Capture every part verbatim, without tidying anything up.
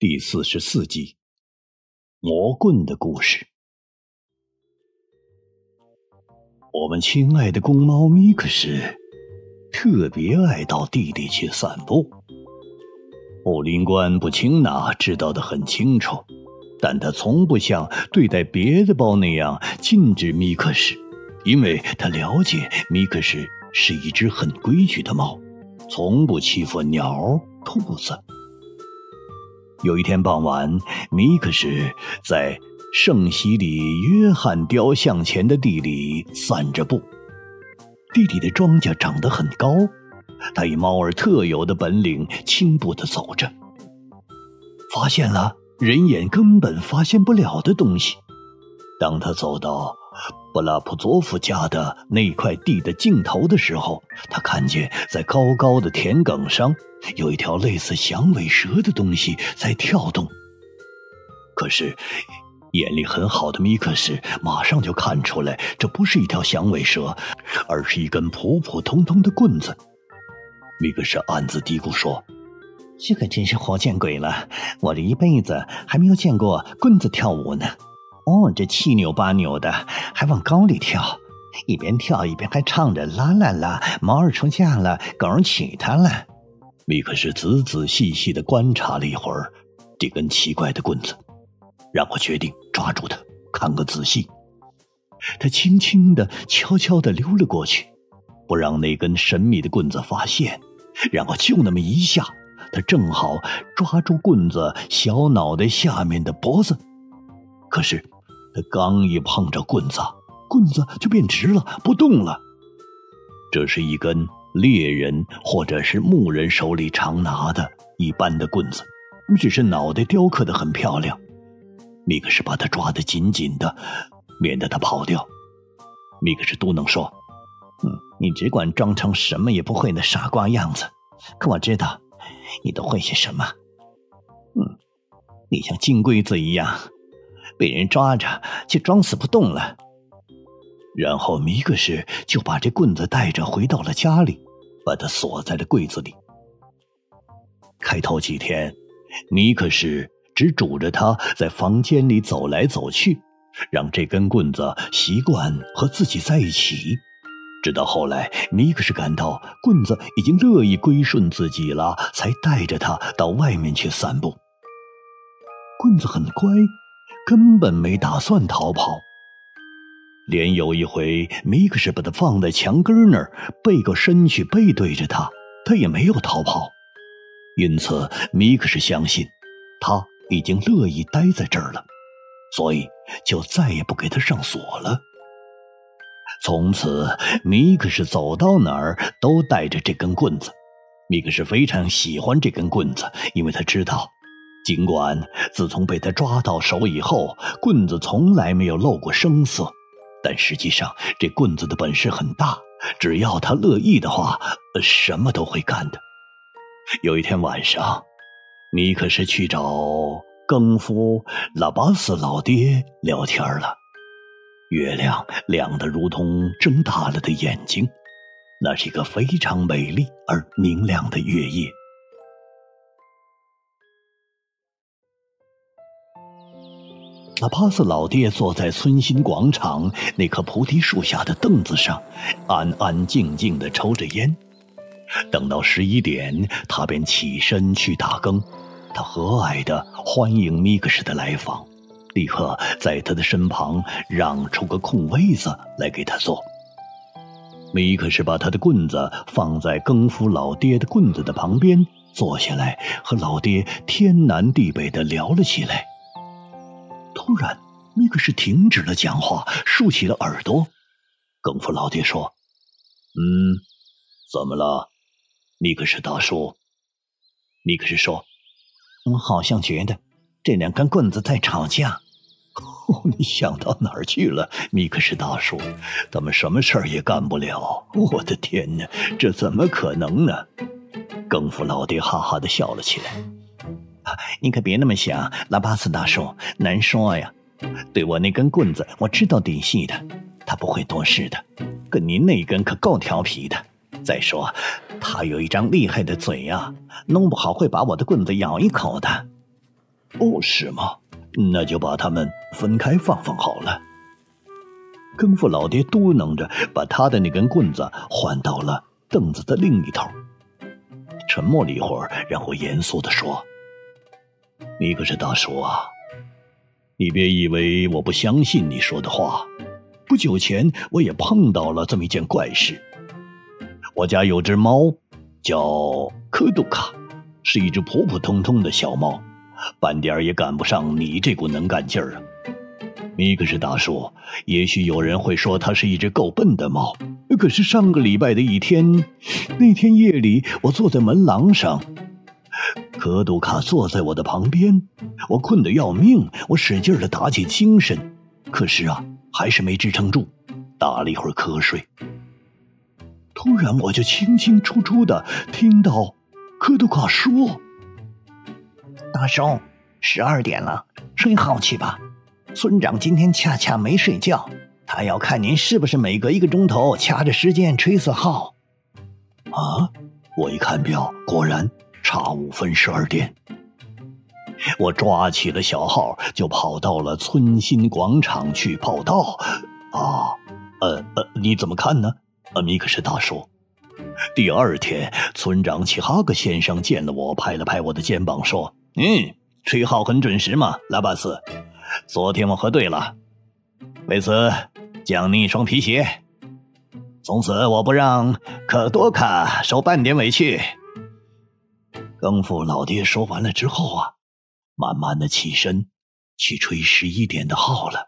第四十四集魔棍的故事。我们亲爱的公猫咪克斯特别爱到地里去散步。武林官布钦纳知道得很清楚，但他从不像对待别的猫那样禁止米克斯，因为他了解米克斯是一只很规矩的猫，从不欺负鸟、兔子。有一天傍晚，米克斯在圣西里约翰雕像前的地里散着步。地里的庄稼长得很高，他以猫儿特有的本领轻步地走着，发现了人眼根本发现不了的东西。当他走到布拉普佐夫家的那块地的尽头的时候，他看见在高高的田埂上有一条类似响尾蛇的东西在跳动。可是眼力很好的米克斯马上就看出来，这不是一条响尾蛇，而是一根普普通通的棍子。米克斯暗自嘀咕说，这可真是活见鬼了，我这一辈子还没有见过棍子跳舞呢。哦，这七扭八扭的，还往高里跳，一边跳一边还唱着啦啦啦，猫儿出嫁了，狗儿娶她了。米克斯仔仔细细地观察了一会儿这根奇怪的棍子，然后决定抓住它，看个仔细。他轻轻地悄悄地溜了过去，不让那根神秘的棍子发现，然后就那么一下，他正好抓住棍子小脑袋下面的脖子。可是他刚一碰着棍子，棍子就变直了，不动了。这是一根猎人或者是牧人手里常拿的一般的棍子，只是脑袋雕刻得很漂亮。米克斯把它抓得紧紧的，免得它跑掉。米克斯嘟囔说，嗯，你只管装成什么也不会的傻瓜样子，可我知道你都会些什么。嗯，你像金龟子一样被人抓着却装死不动了。然后米克斯就把这棍子带着回到了家里，把它锁在了柜子里。开头几天，米克斯只拄着它在房间里走来走去，让这根棍子习惯和自己在一起。直到后来，米克斯感到棍子已经乐意归顺自己了，才带着它到外面去散步。棍子很乖，根本没打算逃跑。连有一回米克斯把它放在墙根那儿，背过身去背对着它，它也没有逃跑。因此米克斯相信它已经乐意待在这儿了，所以就再也不给它上锁了。从此米克斯走到哪儿都带着这根棍子。米克斯非常喜欢这根棍子，因为他知道尽管自从被他抓到手以后，棍子从来没有露过声色，但实际上这棍子的本事很大，只要他乐意的话，什么都会干的。有一天晚上，米克斯去找更夫拉巴斯老爹聊天了。月亮亮得如同睁大了的眼睛，那是一个非常美丽而明亮的月夜。拉巴斯老爹坐在村心广场那棵菩提树下的凳子上，安安静静地抽着烟。等到十一点，他便起身去打更。他和蔼地欢迎米克斯的来访，立刻在他的身旁让出个空位子来给他坐。米克斯把他的棍子放在更夫老爹的棍子的旁边，坐下来和老爹天南地北地聊了起来。突然米克斯停止了讲话，竖起了耳朵。更夫老爹说，嗯，怎么了，米克斯大叔？米克斯说，我好像觉得这两根棍子在吵架。哦，你想到哪儿去了，米克斯大叔？他们什么事儿也干不了。我的天哪，这怎么可能呢？更夫老爹哈哈地笑了起来。啊，你可别那么想，拉巴斯大叔，难说呀。对我那根棍子，我知道底细的，他不会多事的。可您那根可够调皮的。再说，他有一张厉害的嘴啊，弄不好会把我的棍子咬一口的。 哦，是吗？那就把他们分开放放好了。更夫老爹嘟囔着，把他的那根棍子换到了凳子的另一头，沉默了一会儿，然后严肃地说：“米克什大叔啊，你别以为我不相信你说的话。不久前我也碰到了这么一件怪事。我家有只猫，叫科杜卡，是一只普普通通的小猫，半点也赶不上你这股能干劲儿啊。米克什大叔，也许有人会说它是一只够笨的猫，可是上个礼拜的一天，那天夜里我坐在门廊上，科杜卡坐在我的旁边，我困得要命，我使劲地打起精神，可是啊，还是没支撑住，打了一会儿瞌睡。突然我就清清楚楚地听到科杜卡说：“ 大叔，十二点了，睡好去吧。村长今天恰恰没睡觉，他要看您是不是每隔一个钟头掐着时间吹死号。” 啊！我一看表，果然差五分十二点。我抓起了小号，就跑到了村心广场去报道。啊，呃呃，你怎么看呢？呃，米克什大叔。第二天，村长齐哈格先生见了我，拍了拍我的肩膀，说：“嗯，吹号很准时嘛，拉巴斯。昨天我喝醉了，为此奖你一双皮鞋。从此我不让可多卡受半点委屈。”更夫老爹说完了之后啊，慢慢的起身去吹十一点的号了。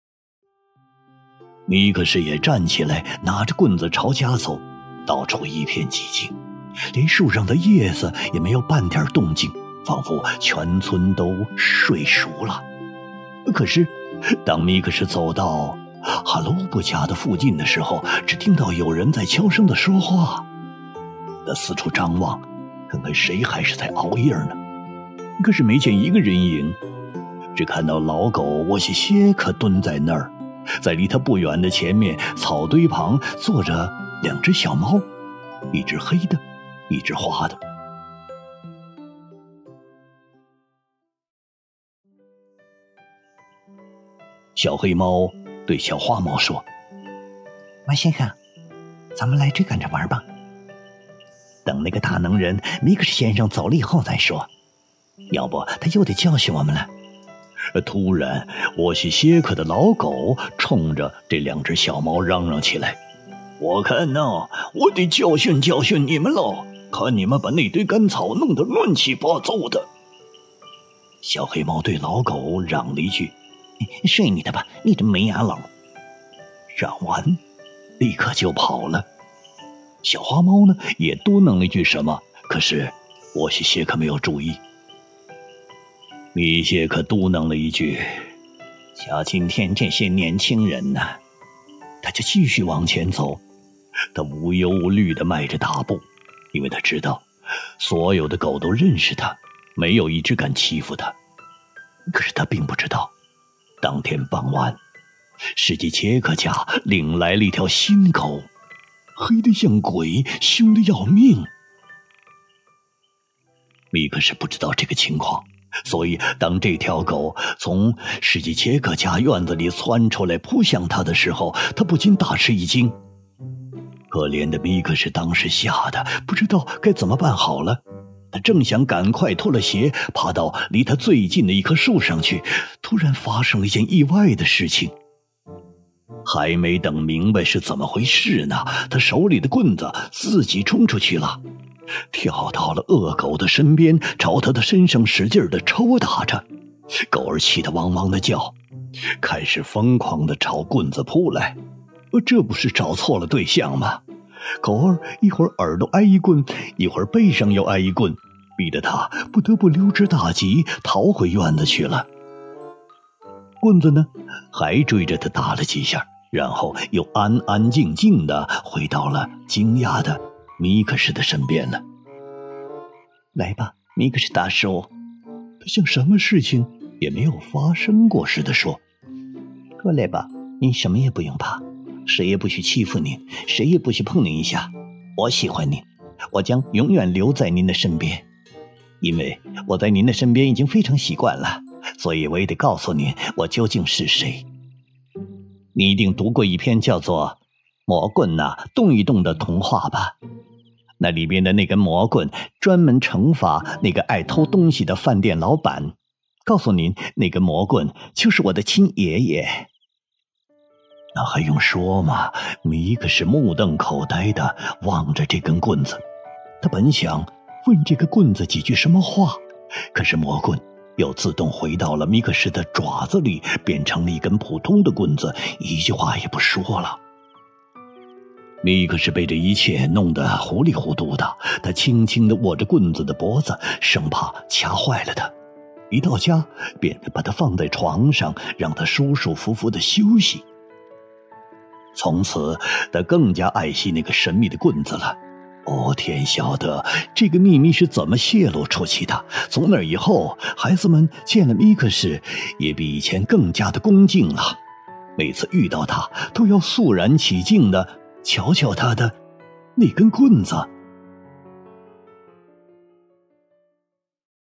米克什也站起来，拿着棍子朝家走，到处一片寂静，连树上的叶子也没有半点动静，仿佛全村都睡熟了。可是当米克什走到哈罗布家的附近的时候，只听到有人在悄声地说话。他四处张望，看看谁还是在熬夜呢，可是没见一个人影，只看到老狗沃西谢克蹲在那儿，在离他不远的前面草堆旁坐着两只小猫，一只黑的，一只花的。小黑猫对小花猫说：“ 马先生，咱们来追赶着玩吧。等那个大能人米克什先生走了以后再说，要不他又得教训我们了。” 突然，沃西谢克的老狗冲着这两只小猫嚷嚷起来：“我看呐，我得教训教训你们喽！看你们把那堆干草弄得乱七八糟的。”小黑猫对老狗嚷了一句：“ 睡你的吧，你这没牙佬！” 嚷完，立刻就跑了。小花猫呢，也嘟囔了一句什么，可是沃西谢克没有注意。米谢克嘟囔了一句：“ 瞧今天这些年轻人呐！” 他就继续往前走，他无忧无虑地迈着大步，因为他知道所有的狗都认识他，没有一只敢欺负他。可是他并不知道，当天傍晚，史基切克家领来了一条新狗，黑得像鬼，凶得要命。米克是不知道这个情况，所以当这条狗从史基切克家院子里窜出来扑向他的时候，他不禁大吃一惊。可怜的米克是当时吓得不知道该怎么办好了，他正想赶快脱了鞋爬到离他最近的一棵树上去，突然发生了一件意外的事情。还没等明白是怎么回事呢，他手里的棍子自己冲出去了，跳到了恶狗的身边，朝他的身上使劲地抽打着。狗儿气得汪汪地叫，开始疯狂地朝棍子扑来。这不是找错了对象吗？狗儿一会儿耳朵挨一棍，一会儿背上又挨一棍，逼得他不得不溜之大吉，逃回院子去了。棍子呢，还追着他打了几下，然后又安安静静地回到了惊讶的米克什的身边了。 来吧，米克什大叔， 他像什么事情也没有发生过似的说：“ 过来吧，您什么也不用怕，谁也不许欺负您，谁也不许碰您一下。我喜欢您，我将永远留在您的身边。” 因为我在您的身边已经非常习惯了，所以我也得告诉您我究竟是谁。你一定读过一篇叫做《魔棍呐、啊、动一动》的童话吧？那里边的那根魔棍专门惩罚那个爱偷东西的饭店老板。告诉您，那根魔棍就是我的亲爷爷。 那还用说吗？米可是目瞪口呆的望着这根棍子，他本想问这个棍子几句什么话，可是魔棍又自动回到了米可斯的爪子里，变成了一根普通的棍子，一句话也不说了。米可是被这一切弄得糊里糊涂的，他轻轻地握着棍子的脖子，生怕掐坏了它。一到家便把它放在床上，让它舒舒服服地休息。从此他更加爱惜那个神秘的棍子了。哦，天晓得这个秘密是怎么泄露出去的。从那以后，孩子们见了米可斯也比以前更加的恭敬了，每次遇到他都要肃然起敬的瞧瞧他的那根棍子。